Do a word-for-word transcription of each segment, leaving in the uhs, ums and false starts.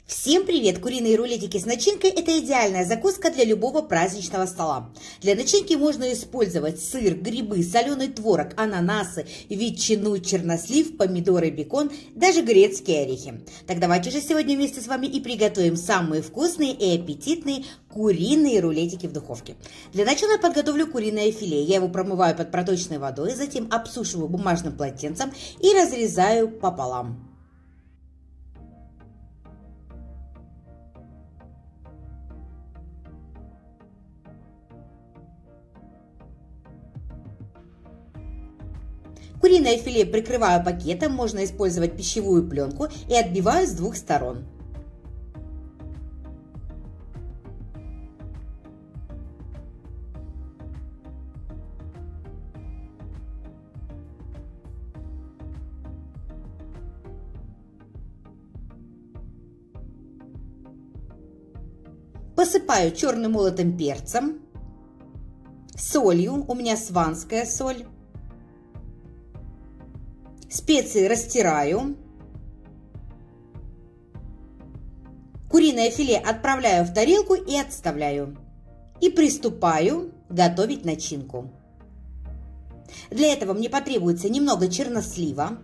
Всем привет! Куриные рулетики с начинкой – это идеальная закуска для любого праздничного стола. Для начинки можно использовать сыр, грибы, соленый творог, ананасы, ветчину, чернослив, помидоры, бекон, даже грецкие орехи. Так давайте же сегодня вместе с вами и приготовим самые вкусные и аппетитные куриные рулетики в духовке. Для начала я подготовлю куриное филе. Я его промываю под проточной водой, затем обсушиваю бумажным полотенцем и разрезаю пополам. Куриное филе прикрываю пакетом, можно использовать пищевую пленку, и отбиваю с двух сторон. Посыпаю черным молотым перцем, солью, у меня сванская соль. Специи растираю. Куриное филе отправляю в тарелку и отставляю. И приступаю готовить начинку. Для этого мне потребуется немного чернослива.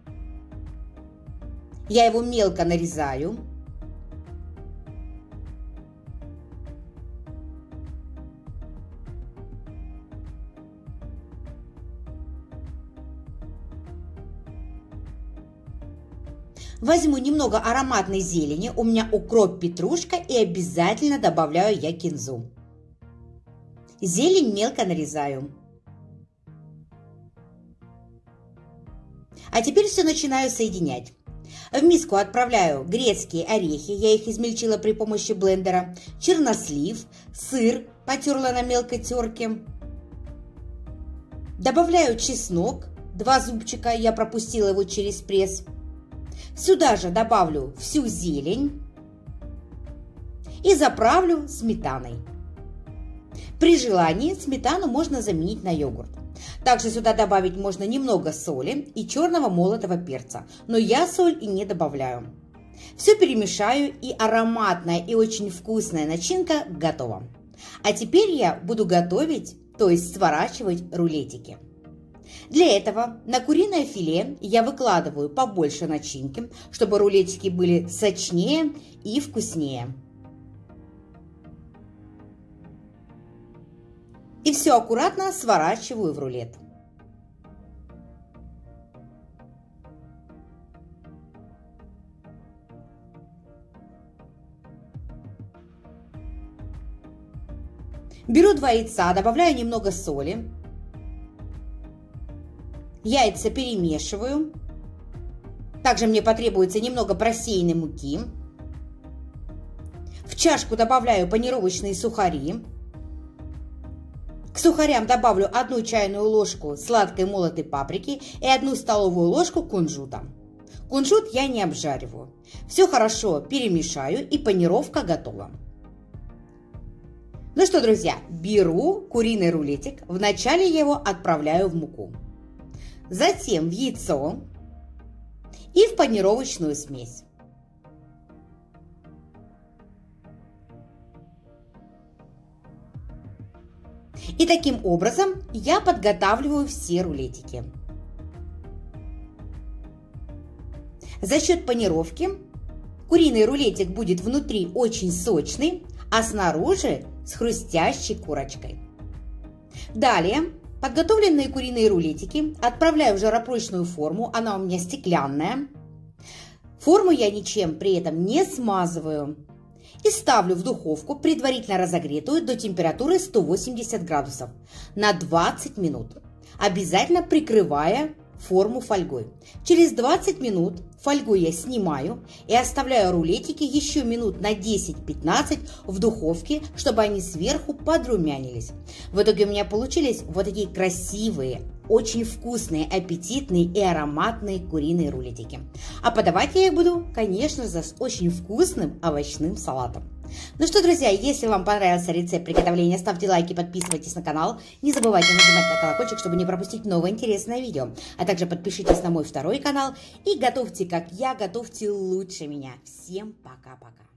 Я его мелко нарезаю. Возьму немного ароматной зелени, у меня укроп, петрушка, и обязательно добавляю я кинзу. Зелень мелко нарезаю. А теперь все начинаю соединять. В миску отправляю грецкие орехи, я их измельчила при помощи блендера, чернослив, сыр, потерла на мелкой терке. Добавляю чеснок, два зубчика, я пропустила его через пресс. Сюда же добавлю всю зелень и заправлю сметаной. При желании сметану можно заменить на йогурт. Также сюда добавить можно немного соли и черного молотого перца, но я соль и не добавляю. Все перемешаю, и ароматная и очень вкусная начинка готова. А теперь я буду готовить, то есть сворачивать рулетики. Для этого на куриное филе я выкладываю побольше начинки, чтобы рулетики были сочнее и вкуснее. И все аккуратно сворачиваю в рулет. Беру два яйца, добавляю немного соли. Яйца перемешиваю. Также мне потребуется немного просеянной муки. В чашку добавляю панировочные сухари. К сухарям добавлю одну чайную ложку сладкой молотой паприки и одну столовую ложку кунжута. Кунжут я не обжариваю. Все хорошо перемешаю, и панировка готова. Ну что, друзья, беру куриный рулетик. Вначале я его отправляю в муку. Затем в яйцо и в панировочную смесь. И таким образом я подготавливаю все рулетики. За счет панировки куриный рулетик будет внутри очень сочный, а снаружи с хрустящей корочкой. Далее подготовленные куриные рулетики отправляю в жаропрочную форму, она у меня стеклянная. Форму я ничем при этом не смазываю. И ставлю в духовку, предварительно разогретую до температуры сто восемьдесят градусов, на двадцать минут, обязательно прикрывая форму фольгой. Через двадцать минут фольгу я снимаю и оставляю рулетики еще минут на десять-пятнадцать в духовке, чтобы они сверху подрумянились. В итоге у меня получились вот такие красивые, очень вкусные, аппетитные и ароматные куриные рулетики. А подавать я их буду, конечно же, с очень вкусным овощным салатом. Ну что, друзья, если вам понравился рецепт приготовления, ставьте лайки, подписывайтесь на канал. Не забывайте нажимать на колокольчик, чтобы не пропустить новое интересное видео. А также подпишитесь на мой второй канал и готовьте, как я, готовьте лучше меня. Всем пока-пока.